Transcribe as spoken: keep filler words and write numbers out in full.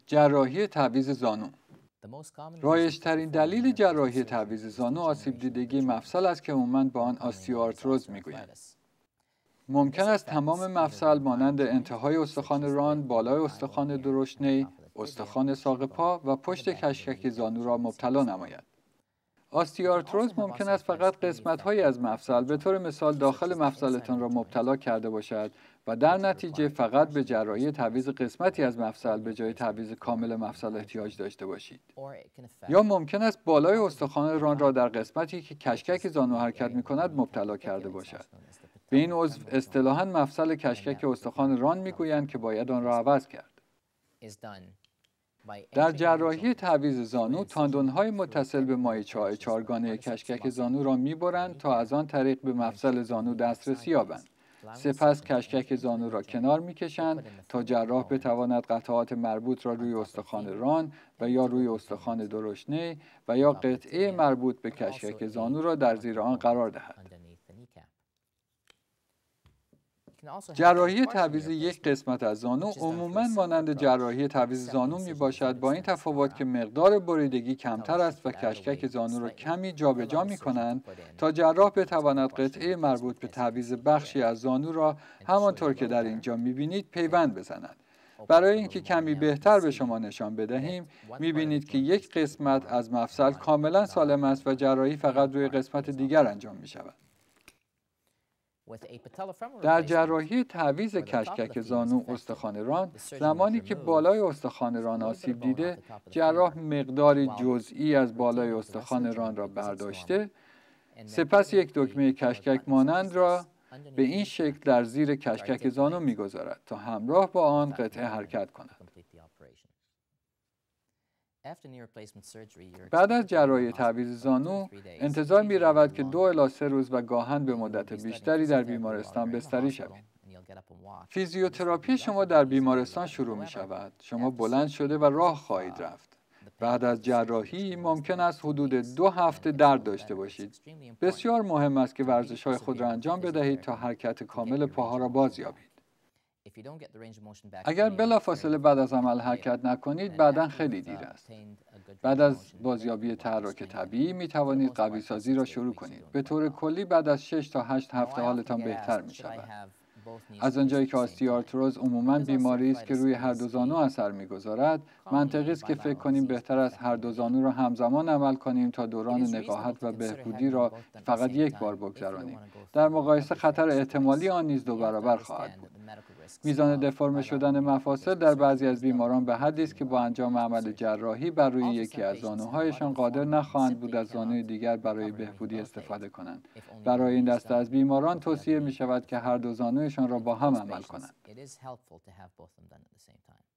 جراحی تعویض زانو. رایج‌ترین دلیل جراحی تعویض زانو آسیب دیدگی مفصل است که عموماً به آن آستیوآرتروز می‌گویند. ممکن است تمام مفصل مانند انتهای استخوان ران، بالای استخوان درشنی، استخوان ساق پا و پشت کشکک زانو را مبتلا نماید. آستیوآرتروز ممکن است فقط قسمت‌هایی از مفصل به طور مثال داخل مفصلتان را مبتلا کرده باشد و در نتیجه فقط به جراحی تعویض قسمتی از مفصل به جای تعویض کامل مفصل احتیاج داشته باشید. یا ممکن است بالای استخوان ران را در قسمتی که کشکک زانو حرکت می‌کند مبتلا کرده باشد. به این عضو اصطلاحاً مفصل کشکک استخوان ران می‌گویند که باید آن را عوض کرد. در جراحی تعویض زانو، تاندون‌های متصل به مایچه‌های چهارگانه کشکک زانو را می‌برند تا از آن طریق به مفصل زانو دسترسی یابند. سپس کشکک زانو را کنار می‌کشند تا جراح بتواند قطعات مربوط را روی استخوان ران و یا روی استخوان درشنی و یا قطعه مربوط به کشکک زانو را در زیر آن قرار دهد. جراحی تعویض یک قسمت از زانو عموماً مانند جراحی تعویض زانو می باشد، با این تفاوت که مقدار بریدگی کمتر است و کشکک زانو را کمی جابجا می کنند تا جراح بتواند قطعه مربوط به تعویض بخشی از زانو را همانطور که در اینجا می بینید پیوند بزند. برای اینکه کمی بهتر به شما نشان بدهیم، می بینید که یک قسمت از مفصل کاملا سالم است و جراحی فقط روی قسمت دیگر انجام می شود. در جراحی تعویض کشکک زانو استخوان ران، زمانی که بالای استخوان ران آسیب دیده، جراح مقداری جزئی از بالای استخوان ران را برداشته، سپس یک دکمه کشکک مانند را به این شکل در زیر کشکک زانو می‌گذارد تا همراه با آن قطعه حرکت کند. بعد از جراحی تعویض زانو، انتظار می رود که دو الی سه روز و گاهن به مدت بیشتری در بیمارستان بستری شوید. فیزیوتراپی شما در بیمارستان شروع می شود. شما بلند شده و راه خواهید رفت. بعد از جراحی ممکن است حدود دو هفته درد داشته باشید. بسیار مهم است که ورزش‌های خود را انجام بدهید تا حرکت کامل پاها را باز یابید. اگر بلافاصله بعد از عمل حرکت نکنید، بعداً خیلی دیر است. بعد از بازیابی تحرک طبیعی می توانید قوی سازی را شروع کنید. به طور کلی بعد از شش تا هشت هفته حالتان بهتر می شود. از آنجایی که آستیوآرتروز عموماً بیماری است که روی هر دو زانو اثر می‌گذارد، منطقی است که فکر کنیم بهتر است هر دو زانو را همزمان عمل کنیم تا دوران نقاهت و بهبودی را فقط یک بار بگذرانیم. در مقایسه خطر احتمالی آن نیز دو برابر خواهد بود. میزان دفرم شدن مفاصل در بعضی از بیماران به حدی است که با انجام عمل جراحی بر روی یکی از زانوهایشان قادر نخواهند بود از زانوی دیگر برای بهبودی استفاده کنند. برای این دسته از بیماران توصیه می شود که هر دو زانویشان را با هم عمل کنند.